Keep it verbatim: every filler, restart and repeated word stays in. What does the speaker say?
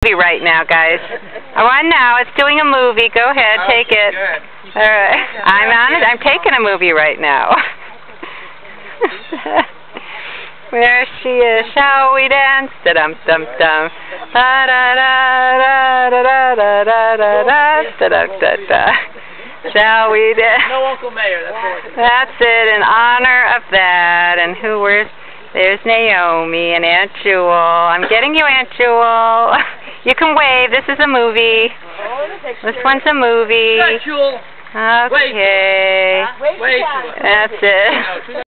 movie right now, guys. I want now. It's doing a movie. Go ahead, take it. All right. I'm on it. I'm taking a movie right now. There she is. Shall we dance? Da dum dum dum. Da da da da da da da da da da da da da. Shall we dance? No Uncle Mayor. That's it. That's it. In honor of that, and who wears? There's Naomi and Aunt Jewel. I'm getting you, Aunt Jewel. You can wave. This is a movie. This one's a movie. Jewel. Okay. Wait. That's it.